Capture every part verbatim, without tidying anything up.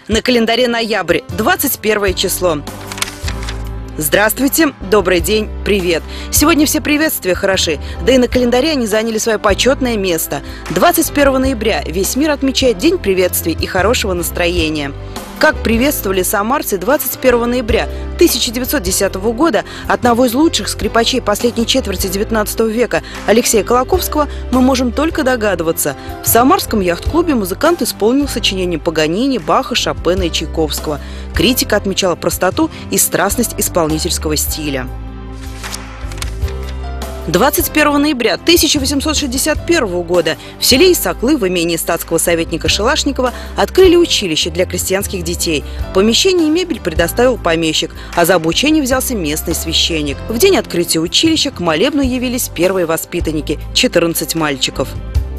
На календаре ноябрь, двадцать первое число. Здравствуйте, добрый день, привет! Сегодня все приветствия хороши, да и на календаре они заняли свое почетное место. двадцать первого ноября весь мир отмечает День приветствий и хорошего настроения. Как приветствовали самарцы двадцать первого ноября тысяча девятьсот десятого года одного из лучших скрипачей последней четверти девятнадцатого века Алексея Колоковского, мы можем только догадываться. В самарском яхт-клубе музыкант исполнил сочинения Паганини, Баха, Шопена и Чайковского. Критика отмечала простоту и страстность исполнительского стиля. двадцать первого ноября тысяча восемьсот шестьдесят первого года в селе Исаклы в имении статского советника Шелашникова открыли училище для крестьянских детей. Помещение и мебель предоставил помещик, а за обучение взялся местный священник. В день открытия училища к молебну явились первые воспитанники – четырнадцать мальчиков.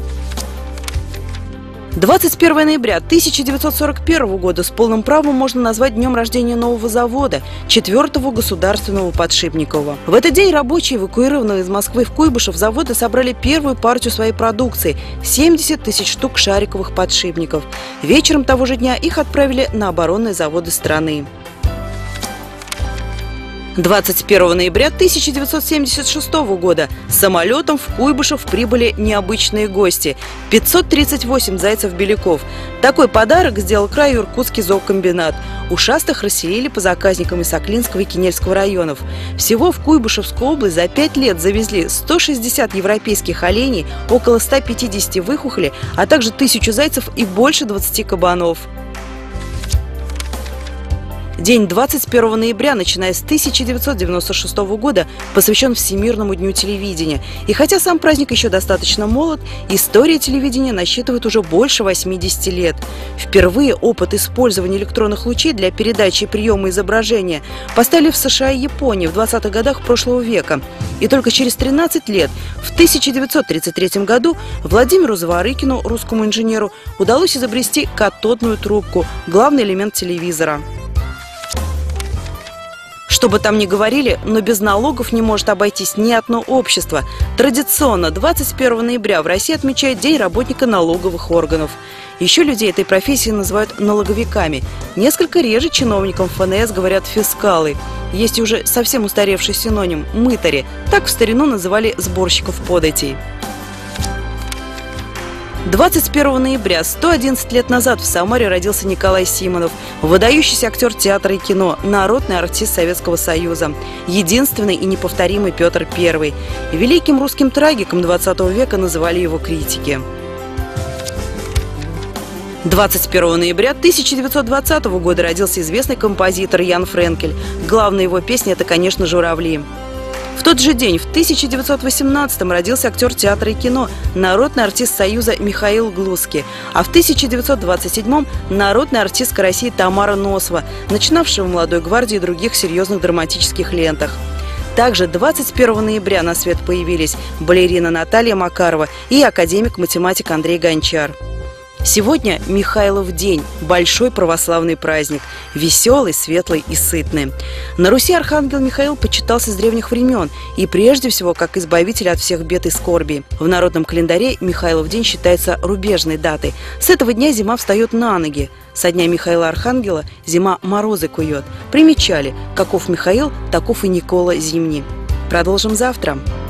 двадцать первого ноября тысяча девятьсот сорок первого года с полным правом можно назвать днем рождения нового завода, четвертого государственного подшипникового. В этот день рабочие, эвакуированные из Москвы в Куйбышев, завода собрали первую партию своей продукции – семьдесят тысяч штук шариковых подшипников. Вечером того же дня их отправили на оборонные заводы страны. двадцать первого ноября тысяча девятьсот семьдесят шестого года с самолетом в Куйбышев прибыли необычные гости – пятьсот тридцать восемь зайцев-беляков. Такой подарок сделал краю Иркутский зоокомбинат. Ушастых расселили по заказникам Исаклинского и Кинельского районов. Всего в Куйбышевскую область за пять лет завезли сто шестьдесят европейских оленей, около ста пятидесяти выхухоли, а также тысячу зайцев и больше двадцати кабанов. День двадцать первого ноября, начиная с тысяча девятьсот девяносто шестого года, посвящен Всемирному дню телевидения. И хотя сам праздник еще достаточно молод, история телевидения насчитывает уже больше восьмидесяти лет. Впервые опыт использования электронных лучей для передачи и приема изображения поставили в США и Японии в двадцатых годах прошлого века. И только через тринадцать лет, в тысяча девятьсот тридцать третьем году, Владимиру Заворыкину, русскому инженеру, удалось изобрести катодную трубку – главный элемент телевизора. Что бы там ни говорили, но без налогов не может обойтись ни одно общество. Традиционно двадцать первого ноября в России отмечает День работника налоговых органов. Еще людей этой профессии называют налоговиками. Несколько реже чиновникам эф эн эс говорят фискалы. Есть и уже совсем устаревший синоним – мытари. Так в старину называли сборщиков податей. двадцать первого ноября сто одиннадцать лет назад в Самаре родился Николай Симонов, выдающийся актер театра и кино, народный артист Советского Союза, единственный и неповторимый Петр Первый. Великим русским трагиком двадцатого века называли его критики. двадцать первого ноября тысяча девятьсот двадцатого года родился известный композитор Ян Френкель. Главная его песня – это, конечно, «Журавли». В тот же день, в тысяча девятьсот восемнадцатом, родился актер театра и кино, народный артист Союза Михаил Глузский, а в тысяча девятьсот двадцать седьмом народная артистка России Тамара Носова, начинавшая в «Молодой гвардии» и других серьезных драматических лентах. Также двадцать первого ноября на свет появились балерина Наталья Макарова и академик-математик Андрей Гончар. Сегодня Михайлов день, большой православный праздник, веселый, светлый и сытный. На Руси архангел Михаил почитался с древних времен и прежде всего как избавитель от всех бед и скорби. В народном календаре Михайлов день считается рубежной датой. С этого дня зима встает на ноги. Со дня Михаила Архангела зима морозы кует. Примечали: каков Михаил, таков и Никола Зимний. Продолжим завтра.